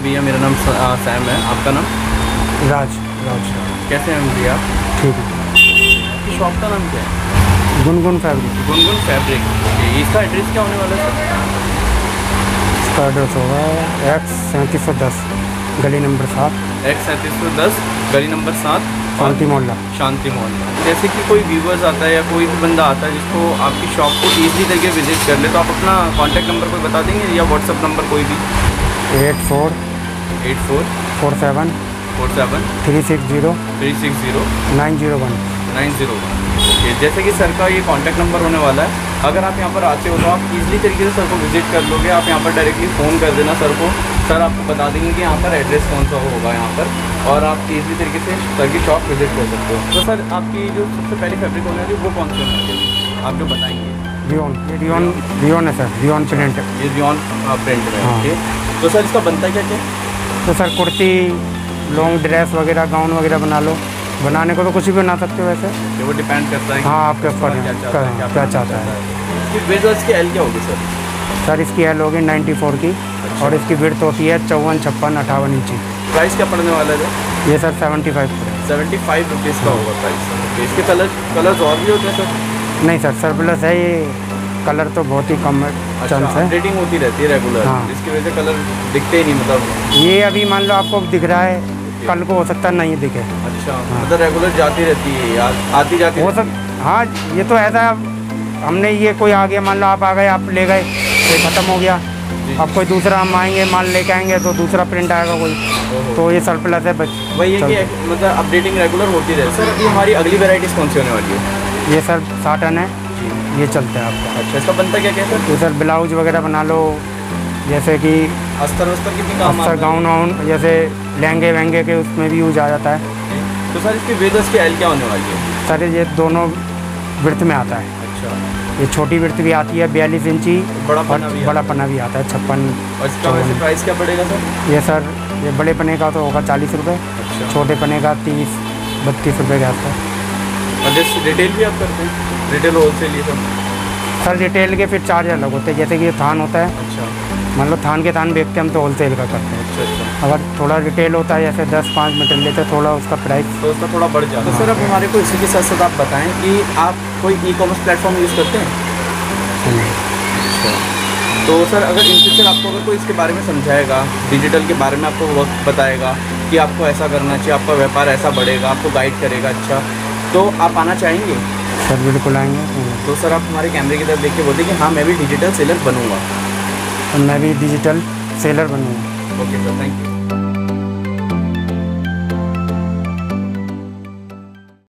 भैया मेरा नाम सैम है, आपका नाम? राज। कैसे हैं भैया? ठीक है। आपकी शॉप का नाम क्या है? गुनगुन फैब्रिक। गुनगुन फैब्रिक। इसका एड्रेस क्या होने वाला है सर? इसका एड्रेस होगा X3710 गली नंबर 7, X3710 गली नंबर 7, शांति मोहल्ला। शांति मोहल्ला। जैसे कि कोई व्यूवर्स आता है या कोई भी बंदा आता है जिसको आपकी शॉप को ईजिली तरीके विजिट कर ले, तो आप अपना कॉन्टैक्ट नंबर कोई बता देंगे या व्हाट्सअप नंबर कोई भी? 8447 360 901 901। ओके, जैसे कि सर का ये कॉन्टैक्ट नंबर होने वाला है। अगर आप यहाँ पर आते हो तो आप इजीली तरीके से सर को विजिट कर लोगे। आप यहाँ पर डायरेक्टली फ़ोन कर देना सर को, सर आपको बता देंगे कि यहाँ पर एड्रेस कौन सा होगा यहाँ पर, और आप इजीली तरीके से सर की शॉप विजिट कर सकते हो। तो सर आपकी जो सबसे पहली फैब्रिक होने वाली है वो कौन सी होने वाली है, आप जो बताएंगे? रियोन है सर, रियोन प्रिंट। ये रियोन प्रिंट है। ओके, तो सर इसका बनता है क्या क्या? तो सर कुर्ती, लॉन्ग ड्रेस वगैरह, गाउन वगैरह बना लो। बनाने को तो कुछ भी बना सकते हो वैसे। ये वो डिपेंड करता है। हाँ, आपके ऊपर है क्या चाहता है। इसकी विड्थ और इसकी एल क्या होगी सर? सर इसकी एल होगी 94 की। अच्छा। और इसकी विड्थ होती है 54, 56, 58 इंची। प्राइस क्या पड़ने वाला है? ये सर 75 ₹75 का होगा प्राइस। ओके, इसके कलर्स और भी होते हैं सर? नहीं सर, सरप्लस है ये। कलर तो बहुत ही कम चांस है। अपडेटिंग होती रहती है रेगुलर। हाँ। इसकी वजह से कलर दिखते ही नहीं, मतलब ये अभी मान लो आपको दिख रहा है, कल को हो सकता है नहीं दिखे। अच्छा। हाँ। मतलब रेगुलर जाती रहती है, आती जाती हो हाँ, ये तो ऐसा हमने ये कोई आ गया, मान लो आप आ गए, आप ले गए, ये ख़त्म हो गया। अब कोई दूसरा हम आएंगे, माल लेके आएंगे तो दूसरा प्रिंट आएगा कोई, तो ये सरप्लस है। वही है कि मतलब अपडेटिंग रेगुलर होती रहती है। सर अभी हमारी अगली वेराइटीज़ कौन सी होने वाली है? ये सर 60 है, ये चलता है आपका। अच्छा, इसका बनता क्या क्या सर? ये सर ब्लाउज वगैरह बना लो, जैसे कि अस्तर वस्तर की भी काम आता है। गाउन वाउन, जैसे लहंगे वहंगे के उसमें भी यूज आ जाता है। तो सर इसकी विड्थ की एल क्या होने वाली है? सर ये दोनों विड्थ में आता है। अच्छा। ये छोटी विड्थ भी आती है 42 इंची, बड़ा पन्ना भी आता है 56। और इसका वैसे प्राइस क्या पड़ेगा सर? ये सर ये बड़े पन्ने का तो होगा 40 रुपये। अच्छा। छोटे पन्ने का 30-32 रुपये के आसपास। और जैसे रिटेल भी आप करते हैं? रिटेल होलसेल ये सब? सर रिटेल के फिर चार्ज अलग होते हैं, जैसे कि ये थान होता है। अच्छा। मान लो थान के थान बेचते हैं हम, तो होलसेल का करते हैं। अच्छा। अगर थोड़ा रिटेल होता है, जैसे 10-5 मीटर लेते हैं, थोड़ा उसका प्राइस तो उसका थोड़ा बढ़ जाता है। तो सर अब हमारे को इसी के साथ साथ आप बताएं कि आप कोई ई-कॉमर्स प्लेटफॉर्म यूज़ करते हैं? अच्छा। तो सर अगर इन फ्यूचर आपको अगर कोई इसके बारे में समझाएगा, डिजिटल के बारे में आपको वक्त बताएगा कि आपको ऐसा करना चाहिए, आपका व्यापार ऐसा बढ़ेगा, आपको गाइड करेगा, अच्छा, तो आप आना चाहेंगे? सर बिल्कुल आएंगे। तो सर आप हमारे कैमरे की तरफ देख के बोलते कि हाँ मैं भी डिजिटल सेलर बनूँगा। मैं भी डिजिटल सेलर बनूँगा। Okay sir, thank you.